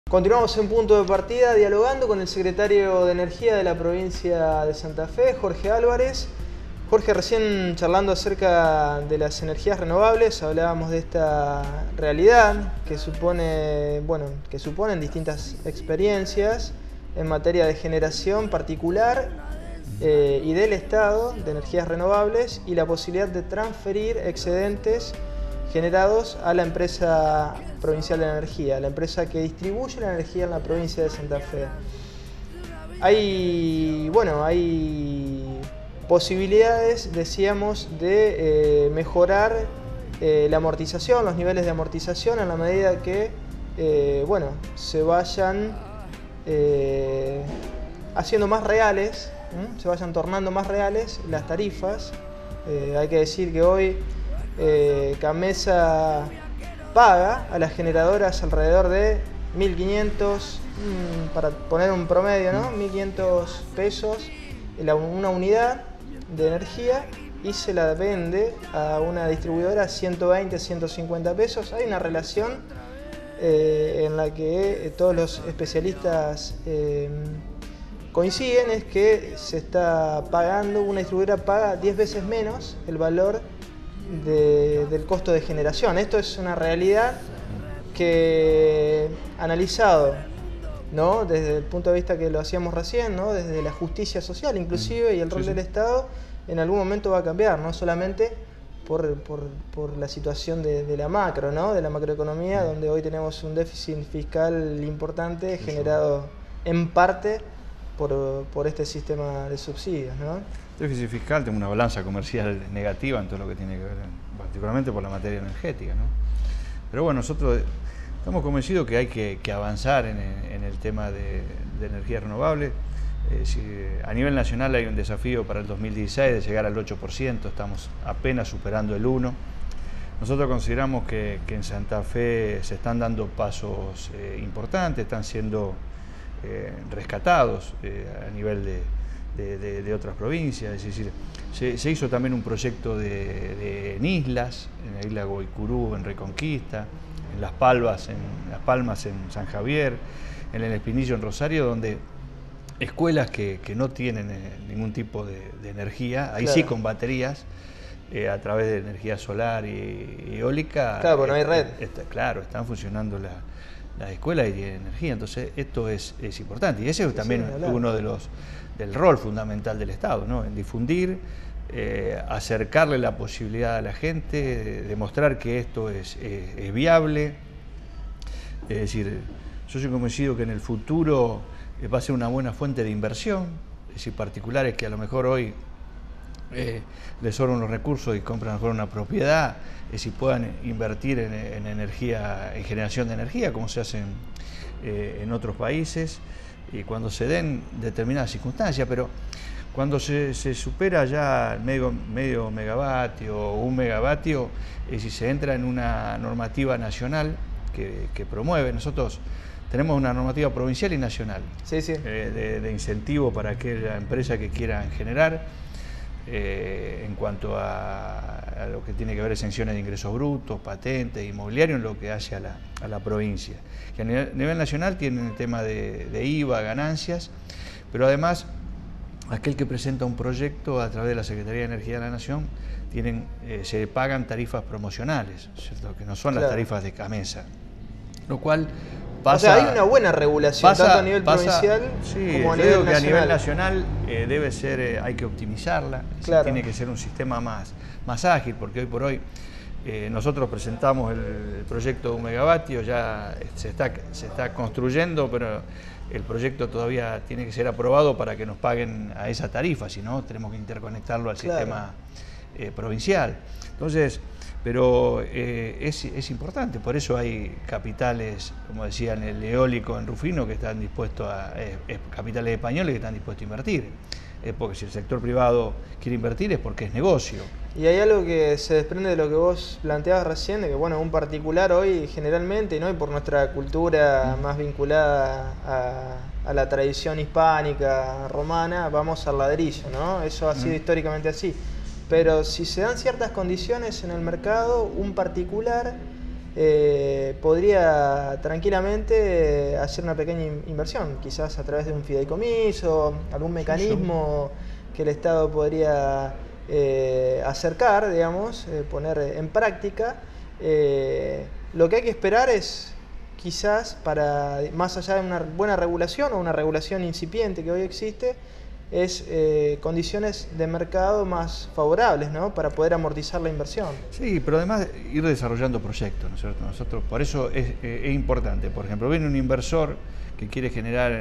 Continuamos en Punto de Partida dialogando con el secretario de Energía de la provincia de Santa Fe, Jorge Álvarez. Jorge, recién charlando acerca de las energías renovables, hablábamos de esta realidad que suponen distintas experiencias en materia de generación particular y del Estado de energías renovables y la posibilidad de transferir excedentes generados a la empresa provincial de energía, la empresa que distribuye la energía en la provincia de Santa Fe. Hay posibilidades, decíamos, de mejorar la amortización, los niveles de amortización en la medida que se vayan haciendo más reales, se vayan tornando más reales las tarifas. Hay que decir que hoy Gamesa paga a las generadoras alrededor de 1.500, para poner un promedio, ¿no? 1.500 pesos una unidad de energía y se la vende a una distribuidora a 120, 150 pesos. Hay una relación en la que todos los especialistas coinciden, es que se está pagando, una distribuidora paga 10 veces menos el valor del costo de generación. Esto es una realidad que, analizado, ¿no?, desde el punto de vista que lo hacíamos recién, ¿no?, desde la justicia social inclusive y el rol del Estado, en algún momento va a cambiar, no solamente por la situación de la macro, ¿no?, de la macroeconomía, donde hoy tenemos un déficit fiscal importante generado en parte por este sistema de subsidios, ¿no? Déficit fiscal, tengo una balanza comercial negativa en todo lo que tiene que ver, particularmente por la materia energética, ¿no? Pero bueno, nosotros estamos convencidos que hay que avanzar en el tema de energías renovables. A nivel nacional hay un desafío para el 2016 de llegar al 8%, estamos apenas superando el 1%. Nosotros consideramos que en Santa Fe se están dando pasos importantes, están siendo rescatados a nivel de otras provincias. Es decir, se hizo también un proyecto en islas, en la isla Goicurú, en Reconquista, en Las Palmas, en San Javier, en el Espinillo, en Rosario, donde escuelas que no tienen ningún tipo de energía, ahí sí con baterías, a través de energía solar y eólica. Claro, porque no hay red. Están funcionando las escuelas y tienen energía, entonces esto es importante. Y ese es también uno del rol fundamental del Estado, ¿no?, en difundir, acercarle la posibilidad a la gente, demostrar que esto es viable. Es decir, yo soy convencido que en el futuro va a ser una buena fuente de inversión, es decir, particulares que a lo mejor hoy les sobran los recursos y compran a lo mejor una propiedad, si puedan invertir en energía, en generación de energía, como se hace en otros países, y cuando se den determinadas circunstancias. Pero cuando se supera ya el medio megavatio o 1 megavatio, si se entra en una normativa nacional que promueve, nosotros tenemos una normativa provincial y nacional de incentivo para aquella empresa que quieran generar, en cuanto a lo que tiene que ver exenciones de ingresos brutos, patentes, inmobiliario, en lo que hace a la provincia. Que a nivel nacional tienen el tema de IVA, ganancias, pero además aquel que presenta un proyecto a través de la Secretaría de Energía de la Nación se pagan tarifas promocionales, ¿cierto?, que no son las tarifas de Gamesa, lo cual pasa, o sea, hay una buena regulación, tanto a nivel provincial como a nivel nacional. Que a nivel nacional debe ser, hay que optimizarla, tiene que ser un sistema más ágil, porque hoy por hoy nosotros presentamos el proyecto de 1 megavatio, ya se está construyendo, pero el proyecto todavía tiene que ser aprobado para que nos paguen a esa tarifa, si no tenemos que interconectarlo al sistema provincial. Entonces, pero es importante, por eso hay capitales, como decían, el eólico en Rufino, que están dispuestos capitales españoles que están dispuestos a invertir. Porque si el sector privado quiere invertir es porque es negocio. Y hay algo que se desprende de lo que vos planteabas recién, de que bueno, un particular hoy generalmente, ¿no?, y por nuestra cultura más vinculada a la tradición hispánica, romana, vamos al ladrillo, ¿no? Eso ha sido históricamente así. Pero si se dan ciertas condiciones en el mercado, un particular podría tranquilamente hacer una pequeña inversión, quizás a través de un fideicomiso, algún mecanismo que el Estado podría acercar, digamos, poner en práctica. Lo que hay que esperar es, quizás, más allá de una buena regulación o una regulación incipiente que hoy existe, es condiciones de mercado más favorables, ¿no?, para poder amortizar la inversión. Sí, pero además ir desarrollando proyectos, ¿no es cierto? Nosotros, por eso es importante. Por ejemplo, viene un inversor que quiere generar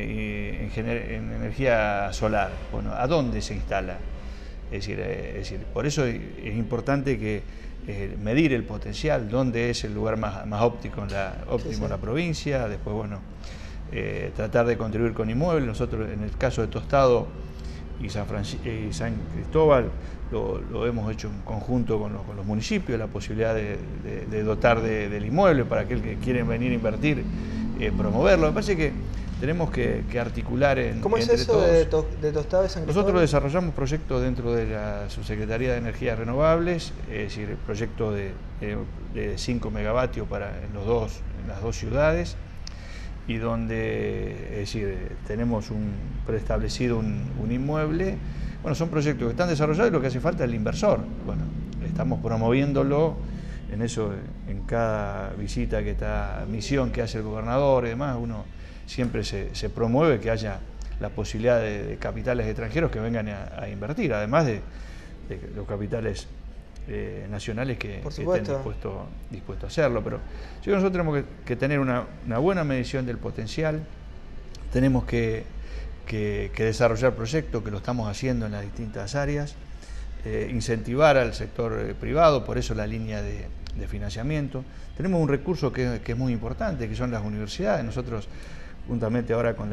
en energía solar. Bueno, ¿a dónde se instala? Es decir, por eso es importante que medir el potencial, dónde es el lugar más óptimo en la provincia. Después, bueno, tratar de contribuir con inmuebles. Nosotros, en el caso de Tostado y San Cristóbal, lo hemos hecho en conjunto con los municipios, la posibilidad de dotar del inmueble para aquel que quiere venir a invertir, promoverlo. Me parece que tenemos que articular ¿Cómo es eso todos. de Tostado y San Cristóbal? Nosotros desarrollamos proyectos dentro de la Subsecretaría de Energías Renovables, es decir, proyectos de 5 megavatios en las dos ciudades, y donde, es decir, tenemos preestablecido un inmueble. Bueno, son proyectos que están desarrollados y lo que hace falta es el inversor. Bueno, estamos promoviéndolo en eso, en cada visita misión que hace el gobernador y demás, uno siempre se promueve que haya la posibilidad de capitales extranjeros que vengan a invertir, además de los capitales nacionales que estén dispuestos a hacerlo. Pero yo creo que nosotros tenemos que tener una buena medición del potencial, tenemos que desarrollar proyectos, que lo estamos haciendo en las distintas áreas, incentivar al sector privado, por eso la línea de financiamiento. Tenemos un recurso que es muy importante, que son las universidades. Nosotros, juntamente ahora con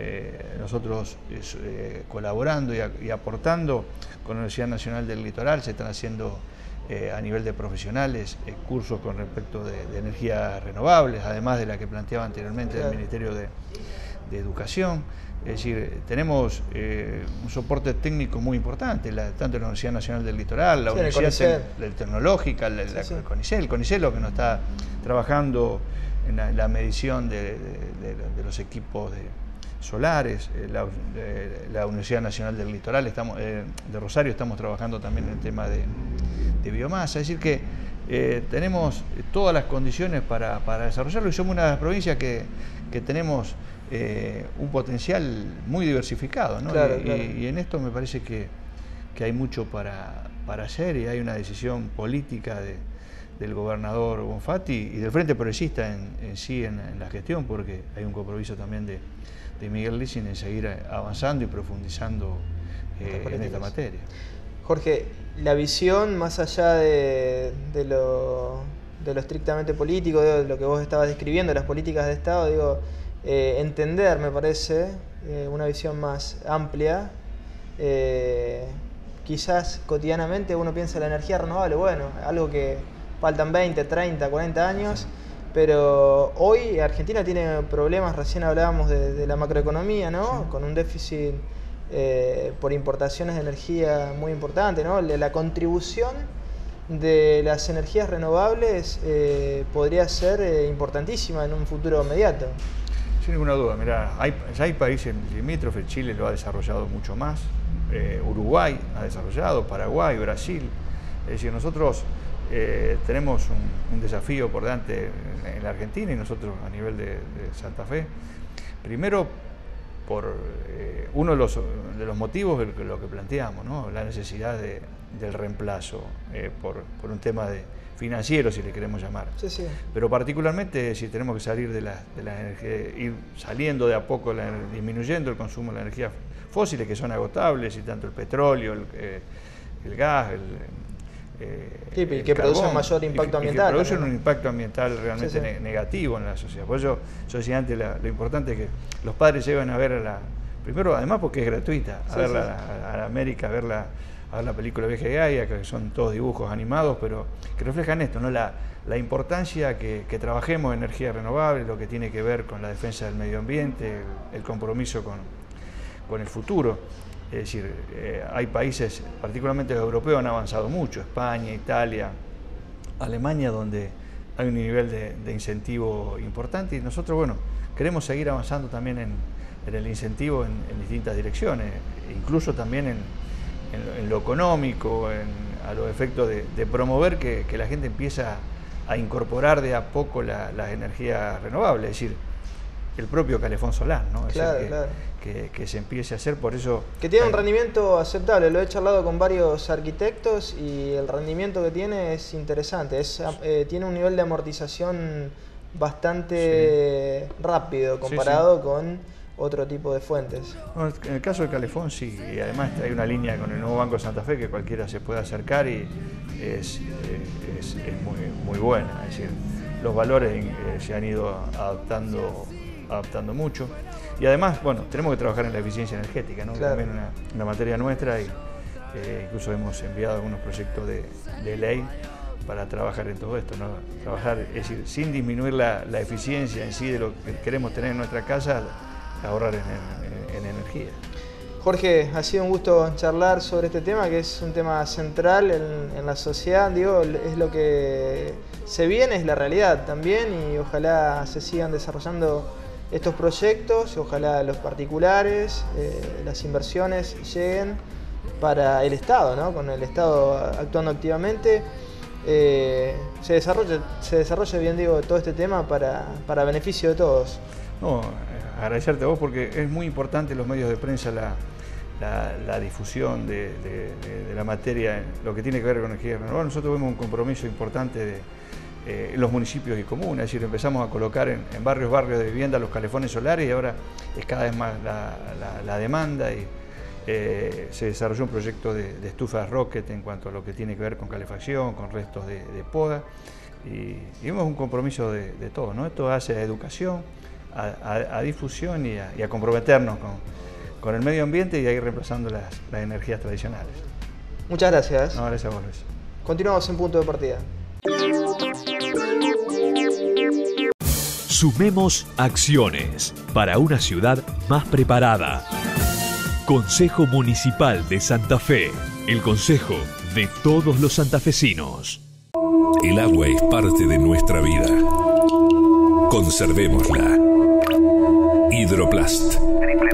colaborando y aportando con la Universidad Nacional del Litoral, se están haciendo a nivel de profesionales cursos con respecto de energías renovables, además de la que planteaba anteriormente el Ministerio de Educación. Es decir, tenemos un soporte técnico muy importante, tanto la Universidad Nacional del Litoral, la Universidad Tecnológica, el CONICET, lo que nos está trabajando en la medición de los equipos solares, la Universidad Nacional del Litoral, de Rosario, estamos trabajando también en el tema de biomasa. Es decir que tenemos todas las condiciones para desarrollarlo, y somos una de las provincias que tenemos un potencial muy diversificado, ¿no? Claro. Y en esto me parece que hay mucho para hacer, y hay una decisión política del gobernador Bonfatti y del Frente Progresista en la gestión, porque hay un compromiso también de Miguel Lissing en seguir avanzando y profundizando en esta materia. Jorge, la visión más allá de lo estrictamente político, de lo que vos estabas describiendo, las políticas de Estado, entender, me parece, una visión más amplia. Quizás cotidianamente uno piensa en la energía renovable, bueno, algo que faltan 20, 30, 40 años, sí. Pero hoy Argentina tiene problemas, recién hablábamos de la macroeconomía, ¿no? Sí. Con un déficit por importaciones de energía muy importante, ¿no? La contribución de las energías renovables podría ser importantísima en un futuro inmediato. Sin ninguna duda, mirá, ya hay países limítrofes, Chile lo ha desarrollado mucho más, Uruguay ha desarrollado, Paraguay, Brasil. Es decir, nosotros tenemos un desafío por delante en la Argentina, y nosotros a nivel de Santa Fe. Primero, por uno de los motivos de lo que planteamos, ¿no? La necesidad del reemplazo por un tema financiero, si le queremos llamar. Sí. Pero particularmente si tenemos que salir de la energía, ir saliendo de a poco, disminuyendo el consumo de la energía fósiles, que son agotables, y tanto el petróleo, el gas, que producen mayor impacto ambiental. Que producen un impacto ambiental realmente negativo en la sociedad. Por eso yo decía antes, lo importante es que los padres lleven a ver primero, además porque es gratuita, a la América, a ver la película Viaje Gaia, que son todos dibujos animados, pero que reflejan esto, ¿no? La importancia que trabajemos en energía renovable, lo que tiene que ver con la defensa del medio ambiente, el compromiso con el futuro. Es decir, hay países, particularmente los europeos, han avanzado mucho, España, Italia, Alemania, donde hay un nivel de incentivo importante y nosotros, bueno, queremos seguir avanzando también en el incentivo en distintas direcciones, incluso también en lo económico, a los efectos de promover que la gente empieza a incorporar de a poco las energías renovables, es decir, el propio calefón solar, ¿no? Claro, que se empiece a hacer, por eso... Que tiene un rendimiento aceptable, lo he charlado con varios arquitectos y el rendimiento que tiene es interesante, tiene un nivel de amortización bastante rápido comparado con otro tipo de fuentes. Bueno, en el caso del calefón sí, y además hay una línea con el nuevo Banco de Santa Fe que cualquiera se puede acercar y es muy buena, es decir, los valores se han ido adaptando mucho y además, bueno, tenemos que trabajar en la eficiencia energética, ¿no? Claro. También una materia nuestra y incluso hemos enviado algunos proyectos de ley para trabajar en todo esto, ¿no? Trabajar, es decir, sin disminuir la eficiencia en sí de lo que queremos tener en nuestra casa, ahorrar en energía. Jorge, ha sido un gusto charlar sobre este tema, que es un tema central en la sociedad, digo, es lo que se viene, es la realidad también, y ojalá se sigan desarrollando estos proyectos, ojalá los particulares, las inversiones lleguen para el Estado, ¿no? Con el Estado actuando activamente, se desarrolle bien, digo, todo este tema para beneficio de todos. No, agradecerte a vos porque es muy importante en los medios de prensa la difusión de la materia, lo que tiene que ver con energía renovable. Nosotros vemos un compromiso importante en los municipios y comunas, es decir, empezamos a colocar en barrios de vivienda los calefones solares y ahora es cada vez más la demanda y se desarrolló un proyecto de estufas Rocket en cuanto a lo que tiene que ver con calefacción, con restos de poda y vemos un compromiso de todos, ¿no? Esto hace a educación, a difusión y a comprometernos con el medio ambiente y a ir reemplazando las energías tradicionales. Muchas gracias. No, gracias a vos, Luis. Continuamos en Punto de Partida. Sumemos acciones para una ciudad más preparada. Consejo Municipal de Santa Fe, el consejo de todos los santafesinos. El agua es parte de nuestra vida. Conservémosla. Hidroplast.